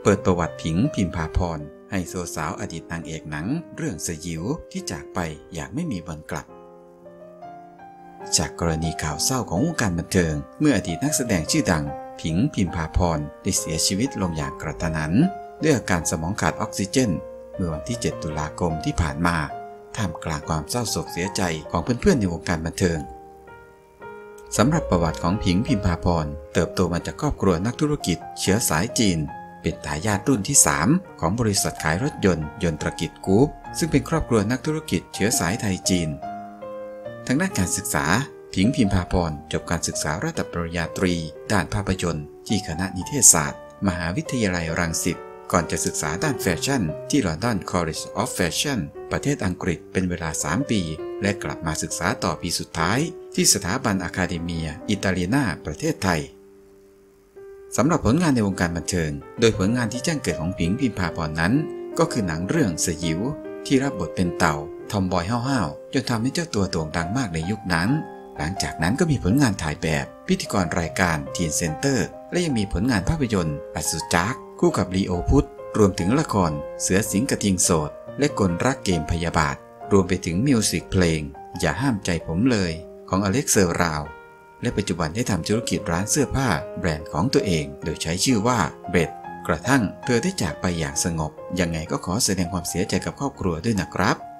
เปิดประวัติผิงพิมพาพรไฮโซสาวอดีตนางเอกหนังเรื่องสยิวที่จากไปอย่างไม่มีวันกลับจากกรณีข่าวเศร้าของวงการบันเทิงเมื่ออดีตนักแสดงชื่อดังผิงพิมพาพรได้เสียชีวิตลงอย่างกระทันหันด้วยอาการสมองขาดออกซิเจนเมื่อวันที่ 7 ตุลาคมที่ผ่านมาท่ามกลางความเศร้าโศกเสียใจของเพื่อนๆในวงการบันเทิงสำหรับประวัติของผิงพิมพาพรเติบโตมาจากครอบครัวนักธุรกิจเชื้อสายจีนเป็นทายาทรุ่นที่ 3ของบริษัทขายรถยนต์ยนตรกิจกรุ๊ปซึ่งเป็นครอบครัวนักธุรกิจเชื้อสายไทยจีนทางด้านการศึกษาผิงพิมพาพรจบการศึกษาระดับปริญญาตรีด้านภาพยนตร์ที่คณะนิเทศศาสตร์มหาวิทยาลัยรังสิตก่อนจะศึกษาด้านแฟชั่นที่ London College of Fashion ประเทศอังกฤษเป็นเวลา 3 ปีและกลับมาศึกษาต่อปีสุดท้ายที่สถาบันอะคาเดเมียอิตาเลียนาประเทศไทยสำหรับผลงานในวงการบันเทิงโดยผลงานที่แจ้งเกิดของผิงพิมพาพรนั้นก็คือหนังเรื่องสยิวที่รับบทเป็นเต่าทอมบอยห้าวๆจนทำให้เจ้าตัวโด่งดังมากในยุคนั้นหลังจากนั้นก็มีผลงานถ่ายแบบพิธีกรรายการทีนเซ็นเตอร์และยังมีผลงานภาพยนตร์อสุจักคู่กับลีโอพุทธรวมถึงละครเสือสิงกระทิงโสดและกลรักเกมพยาบาทรวมไปถึงมิวสิกเพลงอย่าห้ามใจผมเลยของอเล็กเซอร์ราวและปัจจุบันได้ทำธุรกิจร้านเสื้อผ้าแบรนด์ของตัวเองโดยใช้ชื่อว่าเบรดกระทั่งเธอได้จากไปอย่างสงบยังไงก็ขอแสดงความเสียใจกับครอบครัวด้วยนะครับ